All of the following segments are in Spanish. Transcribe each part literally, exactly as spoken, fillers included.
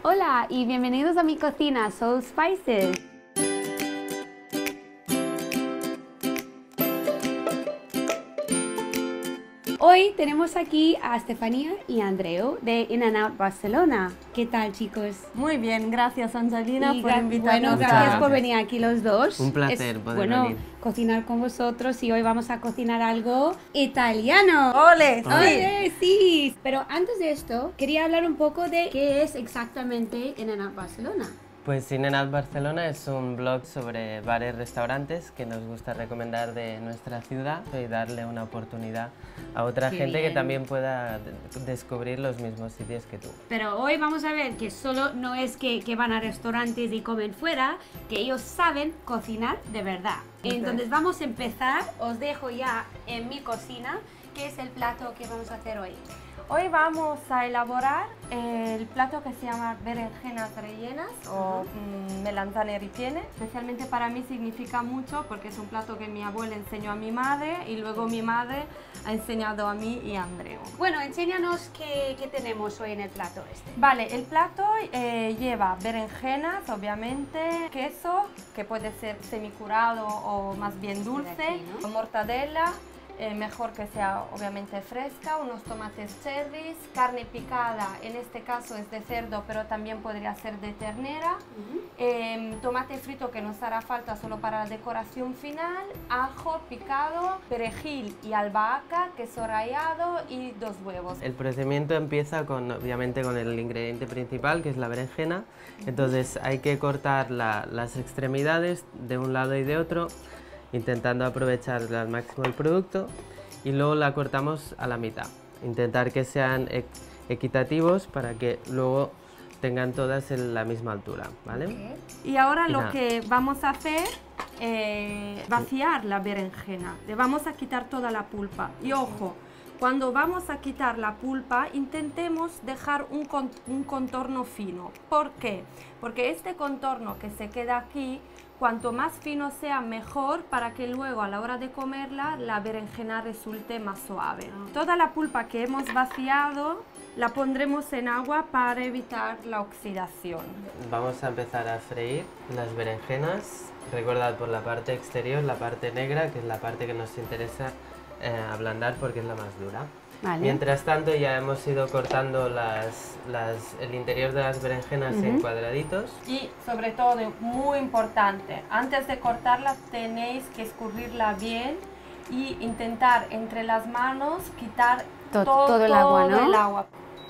Hola y bienvenidos a mi cocina, Soul Spices. Hoy tenemos aquí a Estefanía y a Andreu de In and Out Barcelona. ¿Qué tal, chicos? Muy bien, gracias Angelina Y por gra- invitarnos. Bueno, gracias por venir aquí los dos. Un placer Es, poder bueno, venir. cocinar con vosotros y hoy vamos a cocinar algo italiano. ¡Ole! Sí. ¡Ole, sí! Pero antes de esto, quería hablar un poco de qué es exactamente In and Out Barcelona. Pues In and Out Barcelona es un blog sobre bares y restaurantes que nos gusta recomendar de nuestra ciudad y darle una oportunidad a otra Qué gente bien. que también pueda de- descubrir los mismos sitios que tú. Pero hoy vamos a ver que solo no es que, que van a restaurantes y comen fuera, que ellos saben cocinar de verdad. Entonces vamos a empezar, os dejo ya en mi cocina, qué es el plato que vamos a hacer hoy. Hoy vamos a elaborar el plato que se llama berenjenas rellenas o mm, melanzane ripiene. Especialmente para mí significa mucho porque es un plato que mi abuela enseñó a mi madre y luego mi madre ha enseñado a mí y a Andreu. Bueno, enséñanos qué, qué tenemos hoy en el plato este. Vale, el plato eh, lleva berenjenas, obviamente, queso, que puede ser semicurado o más bien dulce, aquí, ¿no? mortadela, eh, mejor que sea obviamente fresca, unos tomates cherries, carne picada, en este caso es de cerdo, pero también podría ser de ternera, eh, tomate frito que nos hará falta solo para la decoración final, ajo picado, perejil y albahaca, queso rallado y dos huevos. El procedimiento empieza con, obviamente, con el ingrediente principal, que es la berenjena. Entonces hay que cortar la- las extremidades de un lado y de otro, intentando aprovechar al máximo el producto, y luego la cortamos a la mitad. Intentar que sean e- equitativos para que luego tengan todas en la misma altura, ¿vale? Y ahora Y lo nada. que vamos a hacer es vaciar la berenjena. Le vamos a quitar toda la pulpa. Y ojo, cuando vamos a quitar la pulpa, intentemos dejar un, con- un contorno fino. ¿Por qué? Porque este contorno que se queda aquí, cuanto más fino sea, mejor para que luego a la hora de comerla la berenjena resulte más suave. Toda la pulpa que hemos vaciado la pondremos en agua para evitar la oxidación. Vamos a empezar a freír las berenjenas. Recordad, por la parte exterior, la parte negra, que es la parte que nos interesa eh, ablandar porque es la más dura. Vale. Mientras tanto, ya hemos ido cortando las, las, el interior de las berenjenas en cuadraditos. Y sobre todo, muy importante, antes de cortarla tenéis que escurrirla bien y intentar entre las manos quitar To- todo, todo el agua, ¿no? el agua.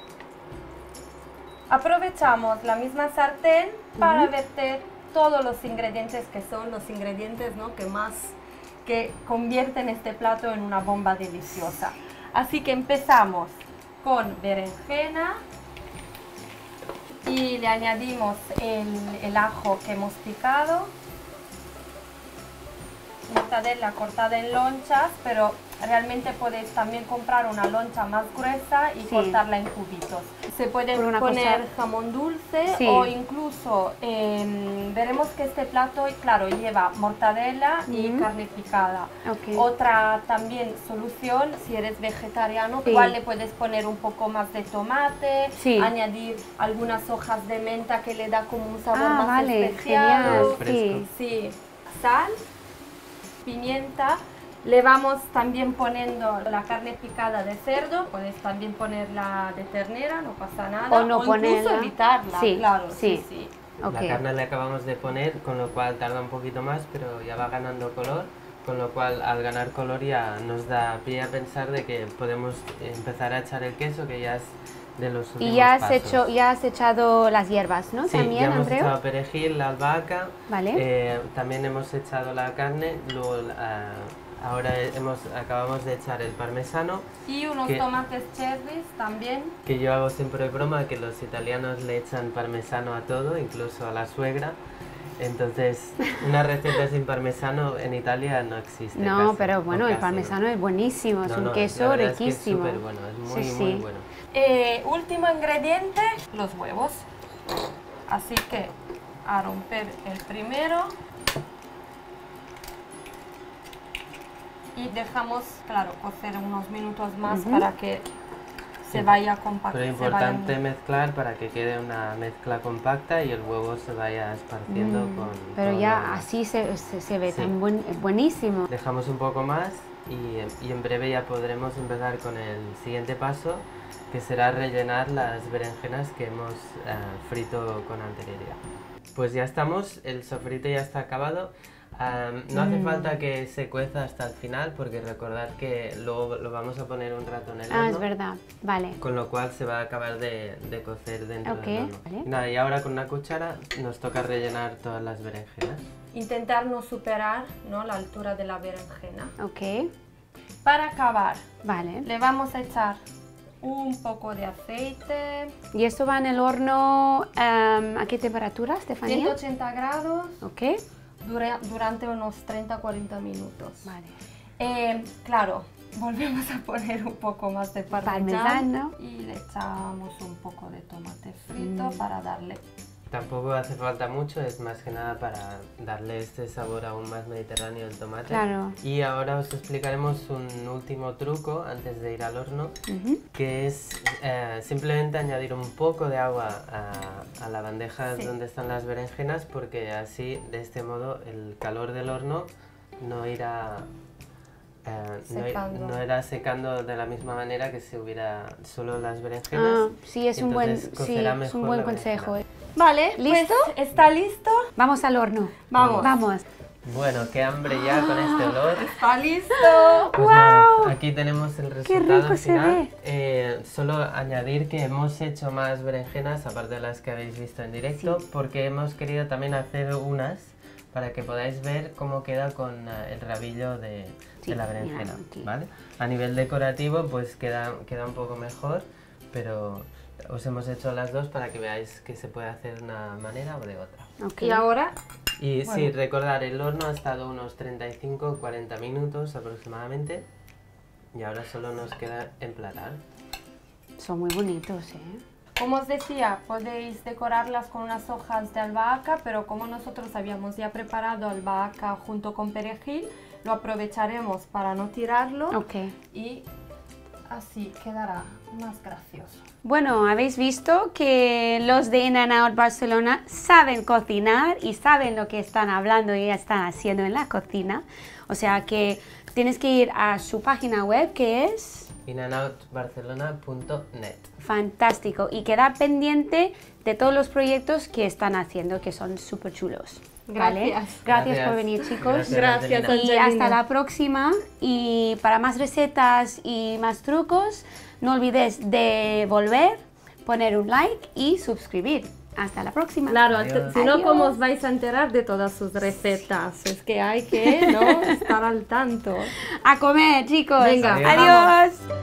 Aprovechamos la misma sartén para verter todos los ingredientes que son los ingredientes, ¿no?, que más que convierten este plato en una bomba deliciosa. Así que empezamos con berenjena y le añadimos el, el ajo que hemos picado, mortadela cortada en lonchas, pero realmente podéis también comprar una loncha más gruesa y Sí. cortarla en cubitos. Se puede Por una poner cosa- jamón dulce Sí. o incluso em, veremos que este plato, claro, lleva mortadela y Ujú. carne picada. Ok. Otra también solución, si eres vegetariano, Sí. igual le puedes poner un poco más de tomate, Sí. añadir algunas hojas de menta que le da como un sabor Ah, más vale, especial. genial, Más fresco. sí. Sí, sal, pimienta. Le vamos también poniendo la carne picada de cerdo, puedes también ponerla de ternera, no pasa nada. O no incluso ponerla. evitarla, Sí, claro, sí, sí. sí. Ok. La carne le acabamos de poner, con lo cual tarda un poquito más, pero ya va ganando color. Con lo cual, al ganar color, ya nos da pie a pensar de que podemos empezar a echar el queso, que ya es de los últimos Y ya has, pasos. hecho, ya has echado las hierbas, ¿no? Sí, También, ya hemos Andreu. echado perejil, la albahaca, Vale. eh, también hemos echado la carne, luego ah, ahora hemos, acabamos de echar el parmesano, Y unos que- tomates cherries también. que yo hago siempre broma que los italianos le echan parmesano a todo, incluso a la suegra. Entonces, una receta sin parmesano en Italia no existe. No, casi, pero o bueno, el casi, parmesano ¿no? es buenísimo, es No, un no, la queso verdad es que es riquísimo. súper bueno, es muy, Sí, muy sí. bueno. Eh, último ingrediente, los huevos. Así que a romper el primero. Y dejamos, claro, cocer unos minutos más Ujú. para que se vaya compacta. Pero es importante mezclar para que quede una mezcla compacta y el huevo se vaya esparciendo Mm, con... Pero con ya la- así se, se, se ve Sí. tan buen- buenísimo. Dejamos un poco más y, y en breve ya podremos empezar con el siguiente paso, que será rellenar las berenjenas que hemos eh, frito con anterioridad. Pues ya estamos, el sofrito ya está acabado. Um, no hace Mm. falta que se cueza hasta el final porque recordad que luego lo vamos a poner un rato en el Ah, horno, es verdad. Vale. con lo cual se va a acabar de, de cocer dentro Ok, del horno. vale. Nada, y ahora con una cuchara nos toca rellenar todas las berenjenas. Intentar no superar, ¿no?, la altura de la berenjena. Ok. Para acabar, Vale. le vamos a echar un poco de aceite, ¿Y esto va en el horno em, a qué temperatura, Estefanía? ciento ochenta grados, Ok. dura- durante unos treinta a cuarenta minutos. Vale. Eh, claro, volvemos a poner un poco más de parmesano Parmesano. y le echamos un poco de tomate frito Mm. para darle... Tampoco hace falta mucho, es más que nada para darle este sabor aún más mediterráneo al tomate. Claro. Y ahora os explicaremos un último truco antes de ir al horno, Ujú. que es eh, simplemente añadir un poco de agua a, a la bandeja Sí. donde están las berenjenas, porque así, de este modo, el calor del horno no irá, eh, no, i- Secando. no irá secando de la misma manera que si hubiera solo las berenjenas. Ah, sí, es un buen, Entonces sí, cocerá es un mejor buen la consejo. berenjena. Vale, ¿Listo? pues, ¿está listo? Vamos al horno. Vamos. Vamos. Bueno, qué hambre ya con este olor. ¿Está listo? Pues nada, aquí tenemos el resultado rico se final. ve. Eh, solo añadir que hemos hecho más berenjenas, aparte de las que habéis visto en directo, porque hemos querido también hacer unas para que podáis ver cómo queda con eh, el rabillo de, Sí, de la mira, berenjena. aquí. ¿Vale? A nivel decorativo, pues queda, queda un poco mejor, pero os hemos hecho las dos para que veáis que se puede hacer de una manera o de otra. Ok. Y ahora, Y sí, Bueno. recordar, el horno ha estado unos treinta y cinco a cuarenta minutos aproximadamente y ahora solo nos queda emplatar. Son muy bonitos, ¿eh? como os decía, podéis decorarlas con unas hojas de albahaca, pero como nosotros habíamos ya preparado albahaca junto con perejil, lo aprovecharemos para no tirarlo Ok. y así quedará más gracioso. Bueno, habéis visto que los de In and Out Barcelona saben cocinar y saben lo que están hablando y están haciendo en la cocina. O sea que tienes que ir a su página web, que es in and out barcelona punto net. fantástico, y quedar pendiente de todos los proyectos que están haciendo, que son súper chulos. ¿vale? Gracias. Gracias por venir, chicos. Gracias, Gracias, Angelina. Y Angelina. hasta la próxima. Y para más recetas y más trucos, no olvides de volver, poner un like y suscribir. Hasta la próxima. Claro, Adiós. si no, Adiós. ¿cómo os vais a enterar de todas sus recetas? Es que hay que, ¿no?, estar al tanto. A comer, chicos. Venga, Adiós.